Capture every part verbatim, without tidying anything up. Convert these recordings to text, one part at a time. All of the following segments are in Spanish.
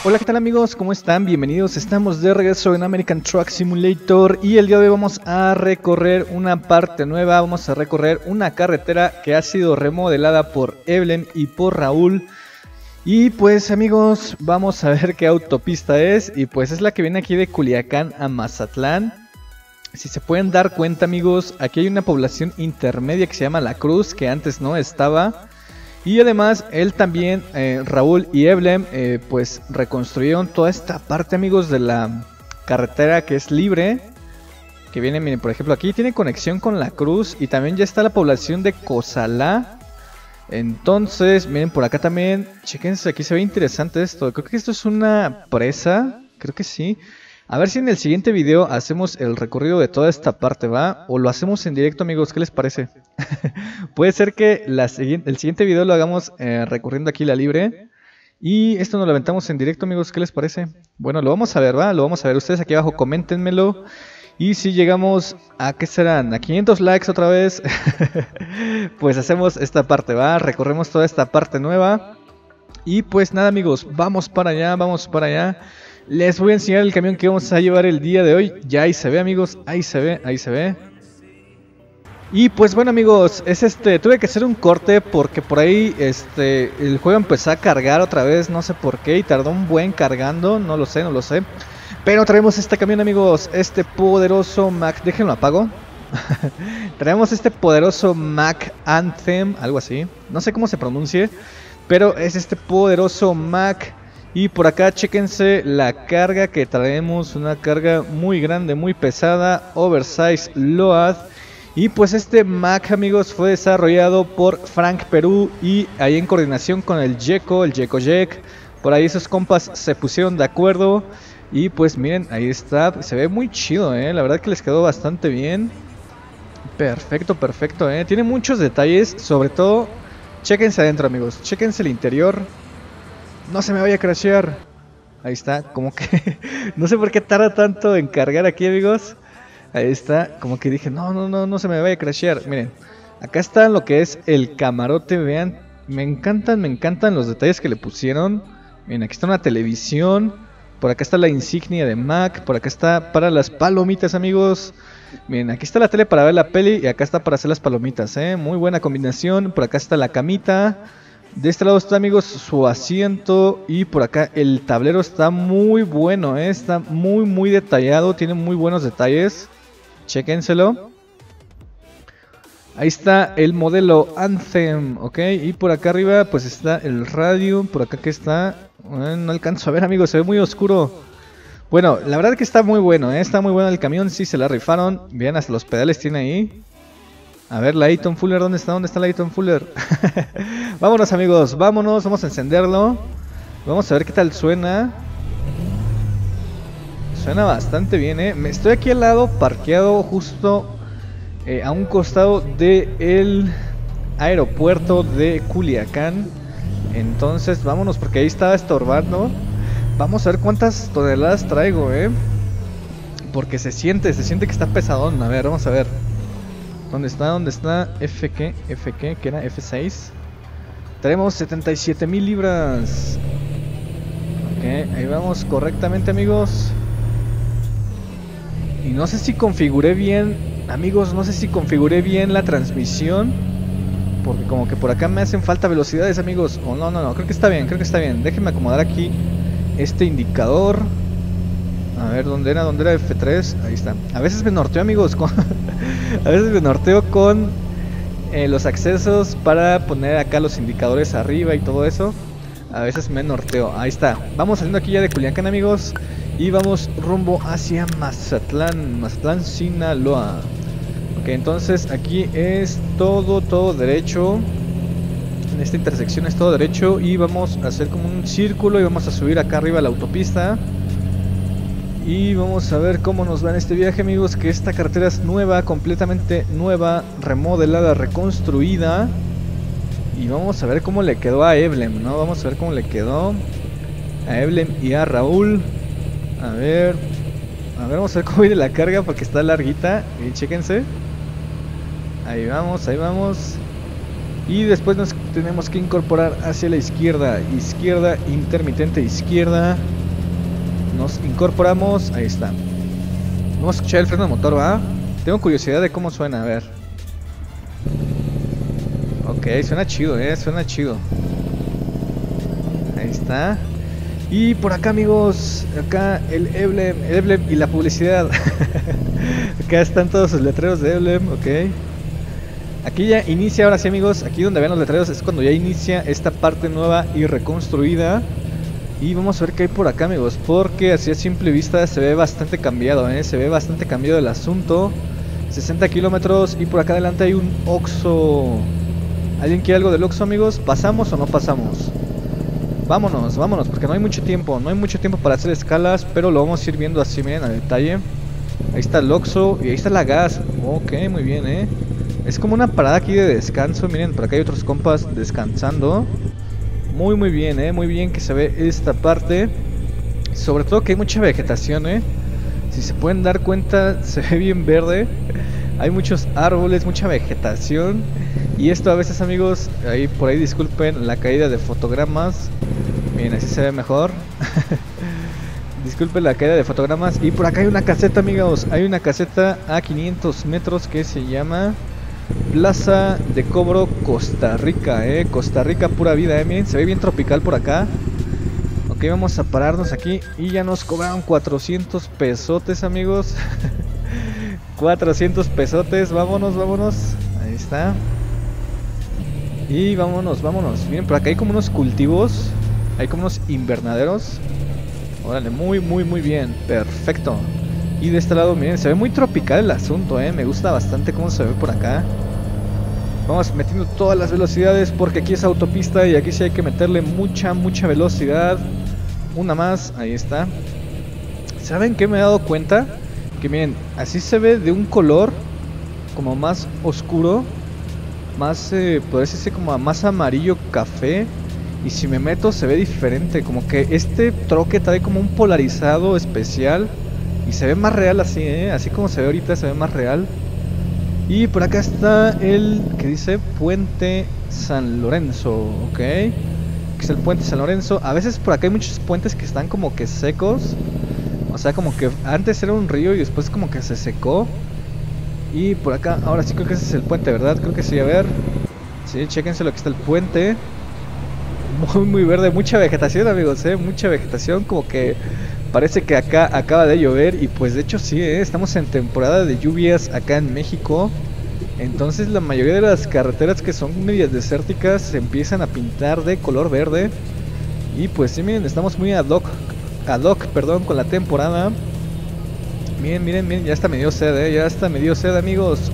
Hola, ¿qué tal amigos? ¿Cómo están? Bienvenidos, estamos de regreso en American Truck Simulator y el día de hoy vamos a recorrer una parte nueva, vamos a recorrer una carretera que ha sido remodelada por Evelyn y por Raúl. Y pues amigos, vamos a ver qué autopista es, y pues es la que viene aquí de Culiacán a Mazatlán. Si se pueden dar cuenta amigos, aquí hay una población intermedia que se llama La Cruz, que antes no estaba. Y además, él también, eh, Raúl y Evelyn, eh, pues reconstruyeron toda esta parte, amigos, de la carretera que es libre. Que viene, miren, por ejemplo, aquí tiene conexión con La Cruz y también ya está la población de Cozalá. Entonces, miren, por acá también, chéquense, aquí se ve interesante esto. Creo que esto es una presa, creo que sí. A ver si en el siguiente video hacemos el recorrido de toda esta parte, ¿va? O lo hacemos en directo, amigos, ¿qué les parece? Puede ser que la el siguiente video lo hagamos eh, recorriendo aquí la libre. Y esto nos lo aventamos en directo, amigos, ¿qué les parece? Bueno, lo vamos a ver, ¿va? Lo vamos a ver. Ustedes aquí abajo, coméntenmelo. Y si llegamos a, ¿qué serán? A quinientos likes otra vez. Pues hacemos esta parte, ¿va? Recorremos toda esta parte nueva. Y pues nada, amigos, vamos para allá, vamos para allá. Les voy a enseñar el camión que vamos a llevar el día de hoy. Ya ahí se ve, amigos, ahí se ve, ahí se ve. Y pues bueno, amigos, es este, tuve que hacer un corte porque por ahí este el juego empezó a cargar otra vez, no sé por qué, y tardó un buen cargando, no lo sé, no lo sé. Pero traemos este camión, amigos, este poderoso Mack, déjenlo apago. Traemos este poderoso Mack Anthem, algo así, no sé cómo se pronuncie, pero es este poderoso Mack. Y por acá chéquense la carga que traemos, una carga muy grande, muy pesada, oversize load. Y pues este Mack, amigos, fue desarrollado por Frank Perú y ahí en coordinación con el Jeco, el Jeco Jek. Por ahí esos compas se pusieron de acuerdo. Y pues miren, ahí está, se ve muy chido, eh, la verdad que les quedó bastante bien. Perfecto, perfecto, eh, tiene muchos detalles, sobre todo, chéquense adentro, amigos, chéquense el interior. No se me vaya a crashear. Ahí está, como que no sé por qué tarda tanto en cargar aquí, amigos. Ahí está, como que dije, no, no, no, no se me vaya a crashear. Miren, acá está lo que es el camarote, vean. Me encantan, me encantan los detalles que le pusieron. Miren, aquí está una televisión. Por acá está la insignia de Mack. Por acá está para las palomitas, amigos. Miren, aquí está la tele para ver la peli y acá está para hacer las palomitas, eh. Muy buena combinación. Por acá está la camita. De este lado está, amigos, su asiento. Y por acá el tablero está muy bueno, ¿eh? Está muy, muy detallado. Tiene muy buenos detalles. Chéquenselo. Ahí está el modelo Anthem, ¿ok? Y por acá arriba pues está el radio. Por acá que está... Eh, no alcanzo a ver, amigos, se ve muy oscuro. Bueno, la verdad que está muy bueno, ¿eh? Está muy bueno el camión, sí se la rifaron. Vean, hasta los pedales tiene ahí. A ver, la Ayton Fuller, ¿dónde está? ¿Dónde está la Ayton Fuller? Vámonos, amigos, vámonos, vamos a encenderlo. Vamos a ver qué tal suena. Suena bastante bien, eh. Me estoy aquí al lado, parqueado justo eh, a un costado del aeropuerto de Culiacán. Entonces, vámonos, porque ahí estaba estorbando. Vamos a ver cuántas toneladas traigo, eh. Porque se siente, se siente que está pesadón. A ver, vamos a ver. ¿Dónde está? ¿Dónde está? F qué, F qué, que era F seis. Tenemos setenta y siete mil libras. Ok, ahí vamos correctamente, amigos. Y no sé si configuré bien, amigos, no sé si configuré bien la transmisión. Porque como que por acá me hacen falta velocidades, amigos. O oh, no, no, no, creo que está bien, creo que está bien. Déjenme acomodar aquí este indicador. A ver, ¿dónde era? ¿Dónde era F tres? Ahí está. A veces me norteo, amigos, con... A veces me norteo con eh, los accesos para poner acá los indicadores arriba y todo eso. A veces me norteo. Ahí está. Vamos saliendo aquí ya de Culiacán, amigos. Y vamos rumbo hacia Mazatlán. Mazatlán, Sinaloa. Ok, entonces aquí es todo, todo derecho. En esta intersección es todo derecho. Y vamos a hacer como un círculo y vamos a subir acá arriba a la autopista. Y vamos a ver cómo nos va en este viaje, amigos, que esta carretera es nueva, completamente nueva, remodelada, reconstruida. Y vamos a ver cómo le quedó a Evelyn, ¿no? Vamos a ver cómo le quedó a Evelyn y a Raúl. A ver, a ver, vamos a ver cómo viene la carga porque está larguita. Y chéquense. Ahí vamos, ahí vamos. Y después nos tenemos que incorporar hacia la izquierda. Izquierda, intermitente izquierda. nos incorporamos. Ahí está. Vamos a escuchar el freno de motor, ¿va? Tengo curiosidad de cómo suena, a ver. Ok, suena chido, eh, suena chido. Ahí está. Y por acá, amigos, acá el emblem, el emblem y la publicidad. Acá están todos los letreros de emblem, ok. Aquí ya inicia, ahora sí, amigos, aquí donde ven los letreros es cuando ya inicia esta parte nueva y reconstruida. Y vamos a ver qué hay por acá, amigos, porque así a simple vista se ve bastante cambiado, ¿eh? Se ve bastante cambiado el asunto. sesenta kilómetros y por acá adelante hay un Oxxo. ¿Alguien quiere algo del Oxxo, amigos? ¿Pasamos o no pasamos? Vámonos, vámonos, porque no hay mucho tiempo, no hay mucho tiempo para hacer escalas, pero lo vamos a ir viendo así, miren, a detalle. Ahí está el Oxxo y ahí está la gas. Ok, muy bien, eh. Es como una parada aquí de descanso, miren, por acá hay otros compas descansando. Muy muy bien, eh, muy bien que se ve esta parte. Sobre todo que hay mucha vegetación, eh. Si se pueden dar cuenta, se ve bien verde. Hay muchos árboles, mucha vegetación. Y esto a veces, amigos, ahí por ahí disculpen la caída de fotogramas. Miren, así se ve mejor. Disculpen la caída de fotogramas. Y por acá hay una caseta, amigos. Hay una caseta a quinientos metros que se llama Plaza de Cobro Costa Rica, eh. Costa Rica pura vida, eh. Miren, se ve bien tropical por acá. Ok, vamos a pararnos aquí. Y ya nos cobraron cuatrocientos pesotes, amigos. cuatrocientos pesotes, vámonos, vámonos. Ahí está. Y vámonos, vámonos. Miren, por acá hay como unos cultivos. Hay como unos invernaderos. Órale, muy, muy, muy bien. Perfecto. Y de este lado, miren, se ve muy tropical el asunto, eh. Me gusta bastante cómo se ve por acá. Vamos metiendo todas las velocidades porque aquí es autopista y aquí sí hay que meterle mucha, mucha velocidad. Una más, ahí está. ¿Saben qué me he dado cuenta? Que miren, así se ve de un color como más oscuro. Más, eh, podría decirse como más amarillo café. Y si me meto se ve diferente. Como que este troque trae como un polarizado especial. Y se ve más real así, ¿eh? Así como se ve ahorita se ve más real. Y por acá está el que dice Puente San Lorenzo, ok. Que es el Puente San Lorenzo. A veces por acá hay muchos puentes que están como que secos. O sea, como que antes era un río y después como que se secó. Y por acá, ahora sí creo que ese es el puente, ¿verdad? Creo que sí, a ver. Sí, chéquense lo que está el puente. Muy, muy verde, mucha vegetación, amigos, ¿eh? Mucha vegetación, como que parece que acá acaba de llover. Y pues de hecho sí, ¿eh? Estamos en temporada de lluvias acá en México. Entonces la mayoría de las carreteras que son medias desérticas se empiezan a pintar de color verde. Y pues sí, miren, estamos muy ad hoc, ad hoc, perdón, con la temporada. Miren, miren, miren, ya está medio sed, ¿eh? Ya está medio sed, amigos.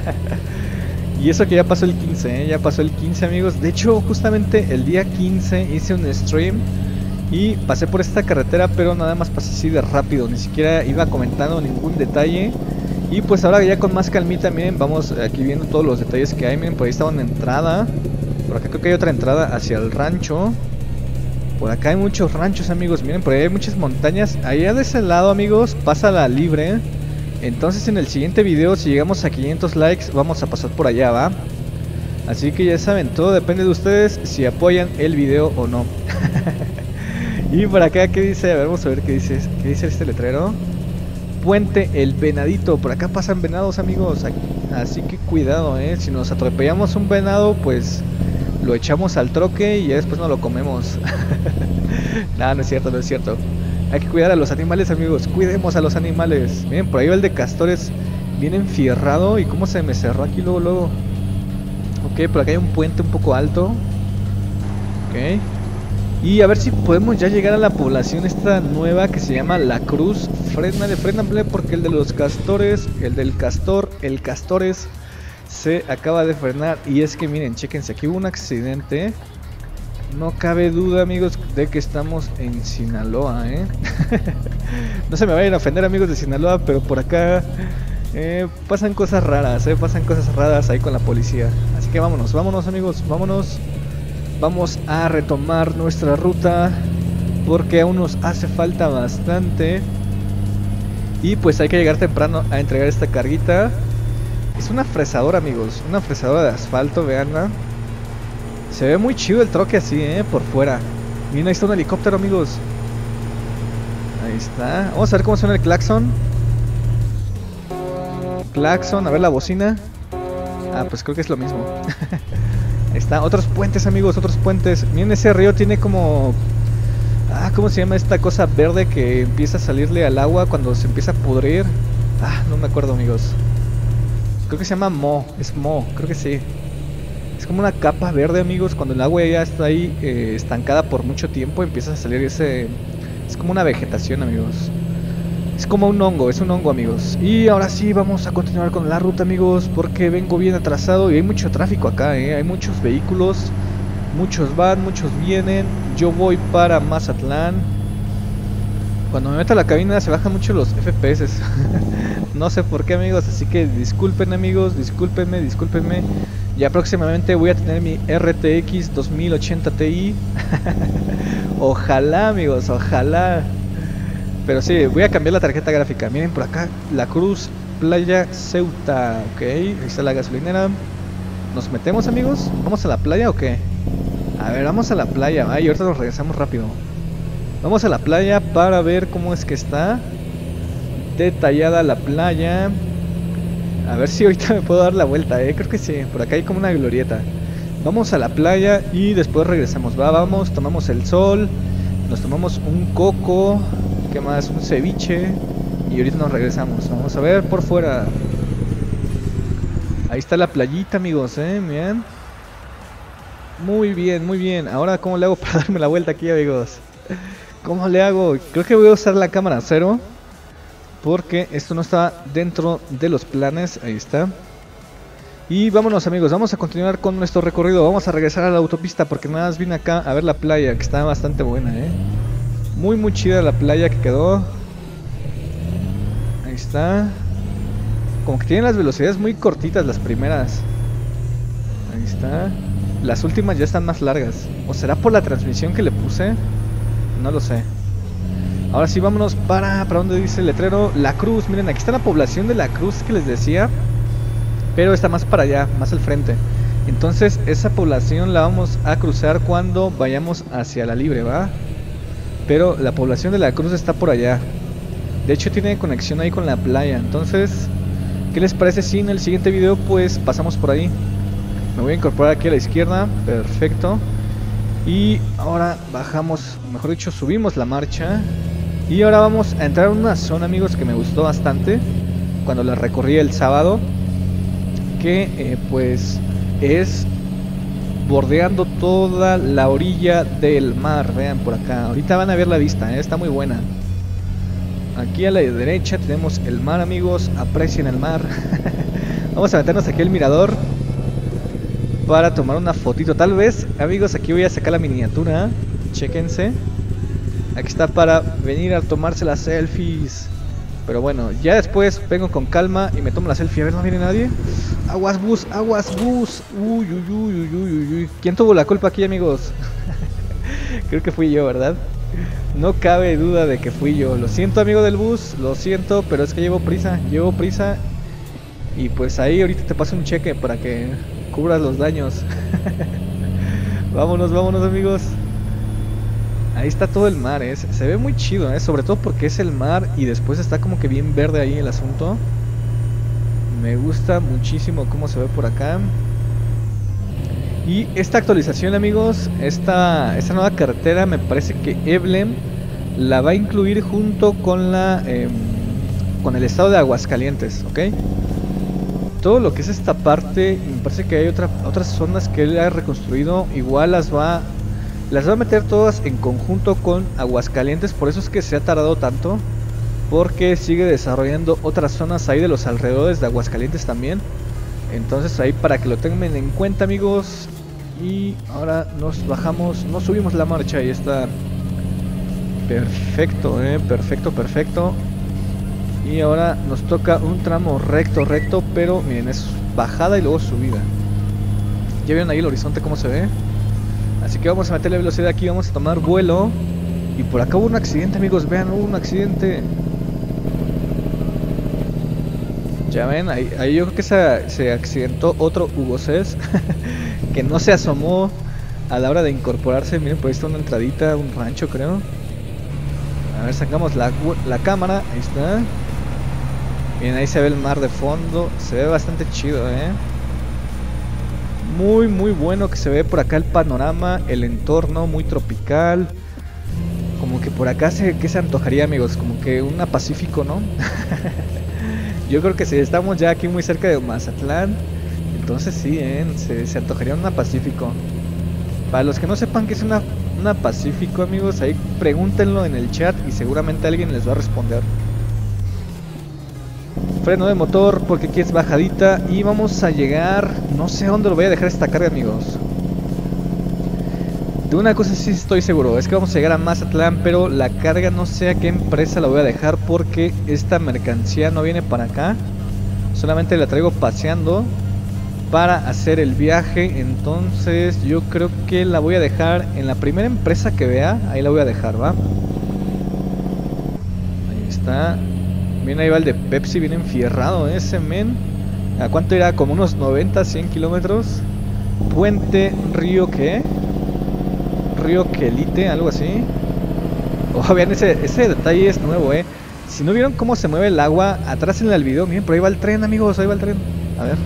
Y eso que ya pasó el quince, ¿eh? Ya pasó el quince, amigos. De hecho, justamente el día quince hice un stream y pasé por esta carretera, pero nada más pasé así de rápido. Ni siquiera iba comentando ningún detalle. Y pues ahora ya con más calmita, miren, vamos aquí viendo todos los detalles que hay. Miren, por ahí está una entrada. Por acá creo que hay otra entrada hacia el rancho. Por acá hay muchos ranchos, amigos. Miren, por ahí hay muchas montañas. Allá de ese lado, amigos, pasa la libre. Entonces en el siguiente video, si llegamos a quinientos likes, vamos a pasar por allá, ¿va? Así que ya saben, todo depende de ustedes si apoyan el video o no. Y por acá, ¿qué dice? A ver, vamos a ver qué dice. ¿Qué dice este letrero? Puente El Venadito. Por acá pasan venados, amigos. Así que cuidado, ¿eh? Si nos atropellamos un venado, pues lo echamos al troque y ya después no lo comemos. Nada, no es cierto, no es cierto. Hay que cuidar a los animales, amigos. Cuidemos a los animales. Miren, por ahí va el de castores bien enfierrado. ¿Y cómo se me cerró aquí luego, luego? Ok, por acá hay un puente un poco alto. Ok. Y a ver si podemos ya llegar a la población esta nueva que se llama La Cruz. Frénale, frénale, porque el de los castores, el del castor, el castores se acaba de frenar. Y es que miren, chéquense, aquí hubo un accidente. No cabe duda, amigos, de que estamos en Sinaloa, ¿eh? No se me vayan a ofender, amigos de Sinaloa, pero por acá eh, pasan cosas raras, ¿eh? Pasan cosas raras ahí con la policía. Así que vámonos, vámonos, amigos, vámonos. Vamos a retomar nuestra ruta porque aún nos hace falta bastante. Y pues hay que llegar temprano a entregar esta carguita. Es una fresadora, amigos, una fresadora de asfalto, veanla. Se ve muy chido el troque así, eh, por fuera. Miren, ahí está un helicóptero, amigos. Ahí Ahí está. Vamos a ver cómo suena el claxon. Claxon, a ver la bocina. Ah, pues creo que es lo mismo. Ahí está, otros puentes, amigos, otros puentes. Miren, ese río tiene como... Ah, ¿cómo se llama esta cosa verde que empieza a salirle al agua cuando se empieza a pudrir? Ah, no me acuerdo, amigos. Creo que se llama moho, es moho, creo que sí. Es como una capa verde, amigos. Cuando el agua ya está ahí eh, estancada por mucho tiempo, empieza a salir ese... Es como una vegetación, amigos. Es como un hongo, es un hongo, amigos. Y ahora sí, vamos a continuar con la ruta, amigos, porque vengo bien atrasado y hay mucho tráfico acá, ¿eh? Hay muchos vehículos, muchos van, muchos vienen. Yo voy para Mazatlán. Cuando me meto a la cabina se bajan mucho los F P S. No sé por qué, amigos, así que disculpen, amigos, discúlpenme, discúlpenme. Ya próximamente voy a tener mi R T X dos mil ochenta Ti. Ojalá, amigos, ojalá. Pero sí, voy a cambiar la tarjeta gráfica. Miren por acá, La Cruz, Playa Ceuta. Ok, ahí está la gasolinera. ¿Nos metemos, amigos? ¿Vamos a la playa o qué? A ver, vamos a la playa. Ay, ahorita nos regresamos rápido. Vamos a la playa para ver cómo es que está detallada la playa. A ver si ahorita me puedo dar la vuelta, eh. Creo que sí, por acá hay como una glorieta. Vamos a la playa y después regresamos. Va, vamos, tomamos el sol. Nos tomamos un coco. ¿Qué más? Un ceviche. Y ahorita nos regresamos. Vamos a ver por fuera. Ahí está la playita, amigos, eh. Miren. Muy bien, muy bien. Ahora, ¿cómo le hago para darme la vuelta aquí, amigos? ¿Cómo le hago? Creo que voy a usar la cámara cero, porque esto no está dentro de los planes. Ahí está. Y vámonos, amigos, vamos a continuar con nuestro recorrido. Vamos a regresar a la autopista porque nada más vine acá a ver la playa, que está bastante buena, eh. Muy muy chida la playa que quedó. Ahí está. Como que tienen las velocidades muy cortitas las primeras. Ahí está. Las últimas ya están más largas. ¿O será por la transmisión que le puse? No lo sé. Ahora sí, vámonos para... ¿Para dónde dice el letrero? La Cruz. Miren, aquí está la población de La Cruz que les decía, pero está más para allá, más al frente. Entonces esa población la vamos a cruzar cuando vayamos hacia La Libre, ¿va? Pero la población de La Cruz está por allá. De hecho tiene conexión ahí con la playa. Entonces, ¿qué les parece si en el siguiente video pues pasamos por ahí? Me voy a incorporar aquí a la izquierda. Perfecto. Y ahora bajamos, mejor dicho subimos la marcha. Y ahora vamos a entrar en una zona, amigos, que me gustó bastante cuando la recorrí el sábado, que eh, pues es bordeando toda la orilla del mar. Vean por acá, ahorita van a ver la vista, ¿eh? Está muy buena. Aquí a la derecha tenemos el mar, amigos, aprecien el mar. Vamos a meternos aquí al mirador para tomar una fotito. Tal vez, amigos, aquí voy a sacar la miniatura. Chéquense. Aquí está para venir a tomarse las selfies. Pero bueno, ya después vengo con calma y me tomo la selfie. A ver, no viene nadie. Aguas bus, aguas bus. Uy, uy, uy, uy, uy, uy. ¿Quién tuvo la culpa aquí, amigos? Creo que fui yo, ¿verdad? No cabe duda de que fui yo. Lo siento, amigo del bus, lo siento, pero es que llevo prisa, llevo prisa. Y pues ahí ahorita te paso un cheque para que cubras los daños. Vámonos, vámonos, amigos. Ahí está todo el mar, ¿eh? Se ve muy chido, ¿eh? Sobre todo porque es el mar y después está como que bien verde ahí el asunto. Me gusta muchísimo cómo se ve por acá. Y esta actualización, amigos, esta, esta nueva carretera me parece que Emblem la va a incluir junto con la eh, con el estado de Aguascalientes, ¿ok? Todo lo que es esta parte, me parece que hay otra, otras zonas que él ha reconstruido, igual las va las va a meter todas en conjunto con Aguascalientes. Por eso es que se ha tardado tanto, porque sigue desarrollando otras zonas ahí de los alrededores de Aguascalientes también. Entonces ahí para que lo tengan en cuenta, amigos. Y ahora nos bajamos, nos subimos la marcha y está perfecto, eh, perfecto, perfecto. Y ahora nos toca un tramo recto, recto, pero miren, es bajada y luego subida. Ya vieron ahí el horizonte cómo se ve. Así que vamos a meterle velocidad aquí, vamos a tomar vuelo. Y por acá hubo un accidente, amigos, vean, hubo un accidente. Ya ven, ahí, ahí yo creo que se, se accidentó otro Hugo Cés que no se asomó a la hora de incorporarse. Miren, por ahí está una entradita, un rancho, creo. A ver, sacamos la, la cámara. Ahí está. Bien, ahí se ve el mar de fondo. Se ve bastante chido, eh. Muy, muy bueno que se ve por acá el panorama. El entorno muy tropical. Como que por acá se, ¿qué se antojaría, amigos? Como que una Pacífico, ¿no? Yo creo que sí, estamos ya aquí muy cerca de Mazatlán. Entonces sí, ¿eh? se, se antojaría una Pacífico. Para los que no sepan qué es una, una Pacífico, amigos, ahí pregúntenlo en el chat y seguramente alguien les va a responder. Freno de motor porque aquí es bajadita y vamos a llegar, no sé a dónde lo voy a dejar esta carga, amigos. De una cosa sí estoy seguro, es que vamos a llegar a Mazatlán, pero la carga no sé a qué empresa la voy a dejar porque esta mercancía no viene para acá. Solamente la traigo paseando para hacer el viaje, entonces yo creo que la voy a dejar en la primera empresa que vea, ahí la voy a dejar, ¿va? Ahí está. Bien, ahí va el de Pepsi, bien enfierrado ese men. ¿A cuánto irá? Como unos noventa, cien kilómetros. Puente Río, ¿qué? Río Quelite, algo así. Oh, vean, ese, ese detalle es nuevo, eh. Si no vieron cómo se mueve el agua, atrás en el video, miren, por ahí va el tren, amigos, ahí va el tren. A ver.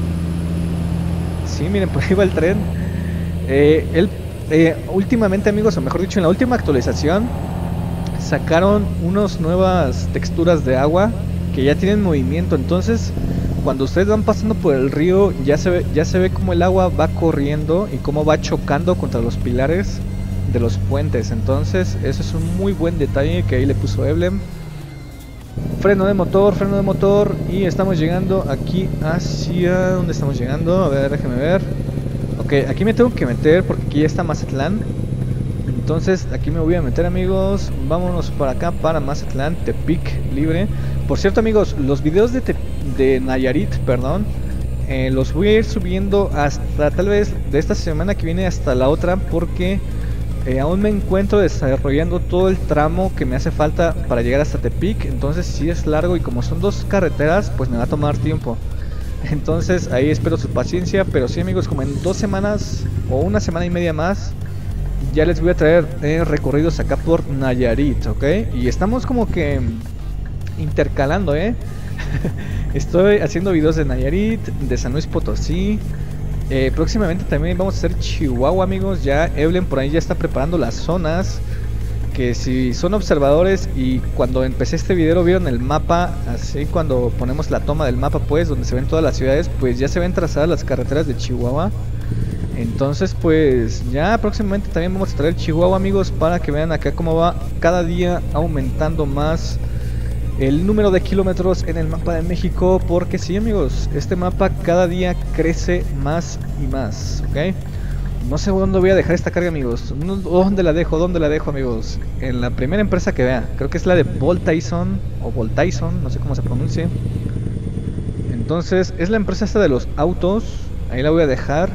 Sí, miren, por ahí va el tren. Eh, el, eh, últimamente, amigos, o mejor dicho, en la última actualización, sacaron unas nuevas texturas de agua que ya tienen movimiento. Entonces, cuando ustedes van pasando por el río, ya se ve, ya se ve cómo el agua va corriendo y cómo va chocando contra los pilares de los puentes. Entonces, eso es un muy buen detalle que ahí le puso Eblem. Freno de motor, freno de motor. Y estamos llegando aquí hacia... ¿Dónde estamos llegando? A ver, déjenme ver. Ok, aquí me tengo que meter porque aquí ya está Mazatlán. Entonces aquí me voy a meter, amigos. Vámonos para acá, para Mazatlán, Tepic libre. Por cierto, amigos, los videos de, Te de Nayarit, perdón, eh, los voy a ir subiendo hasta tal vez de esta semana que viene hasta la otra, porque eh, aún me encuentro desarrollando todo el tramo que me hace falta para llegar hasta Tepic. Entonces sí es largo y como son dos carreteras, pues me va a tomar tiempo. Entonces ahí espero su paciencia. Pero sí, amigos, como en dos semanas o una semana y media más, ya les voy a traer eh, recorridos acá por Nayarit, ¿ok? Y estamos como que intercalando, ¿eh? Estoy haciendo videos de Nayarit, de San Luis Potosí. eh, Próximamente también vamos a hacer Chihuahua, amigos. Ya Evelyn por ahí ya está preparando las zonas. Que si son observadores y cuando empecé este video vieron el mapa, así cuando ponemos la toma del mapa, pues, donde se ven todas las ciudades, pues ya se ven trazadas las carreteras de Chihuahua. Entonces pues ya próximamente también vamos a traer Chihuahua, amigos, para que vean acá cómo va cada día aumentando más el número de kilómetros en el mapa de México. Porque sí, amigos, este mapa cada día crece más y más, ¿ok? No sé dónde voy a dejar esta carga, amigos. ¿Dónde la dejo? ¿Dónde la dejo, amigos? En la primera empresa que vea. Creo que es la de Voltaison o Voltaison, no sé cómo se pronuncie. Entonces es la empresa esta de los autos. Ahí la voy a dejar.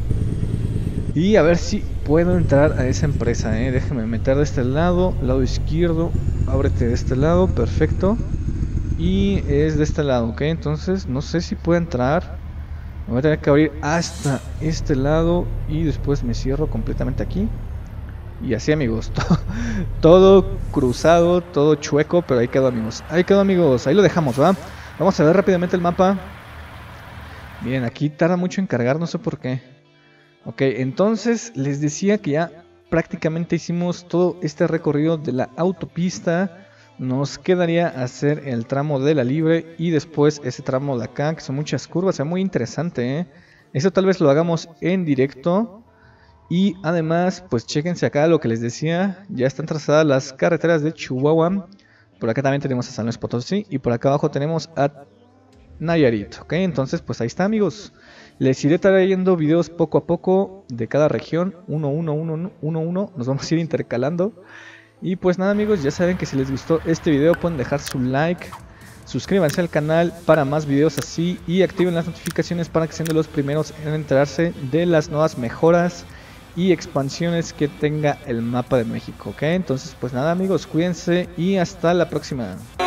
Y a ver si puedo entrar a esa empresa, eh. Déjame meter de este lado, lado izquierdo. Ábrete de este lado, perfecto. Y es de este lado, ok. Entonces no sé si puedo entrar. Me voy a tener que abrir hasta este lado y después me cierro completamente aquí. Y así, amigos, todo, todo cruzado, todo chueco, pero ahí quedó, amigos. Ahí quedó, amigos, ahí lo dejamos, ¿va? Vamos a ver rápidamente el mapa. Miren, aquí tarda mucho en cargar, no sé por qué. Ok, entonces les decía que ya prácticamente hicimos todo este recorrido de la autopista. Nos quedaría hacer el tramo de la libre y después ese tramo de acá, que son muchas curvas, es muy interesante, ¿eh? Eso tal vez lo hagamos en directo. Y además, pues chéquense acá lo que les decía, ya están trazadas las carreteras de Chihuahua. Por acá también tenemos a San Luis Potosí y por acá abajo tenemos a Nayarit, ok. Entonces pues ahí está, amigos. Les iré trayendo videos poco a poco de cada región, uno, uno, uno, uno, uno. Nos vamos a ir intercalando. Y pues nada, amigos, ya saben que si les gustó este video pueden dejar su like, suscríbanse al canal para más videos así y activen las notificaciones para que sean de los primeros en enterarse de las nuevas mejoras y expansiones que tenga el mapa de México, ok. Entonces pues nada, amigos, cuídense y hasta la próxima.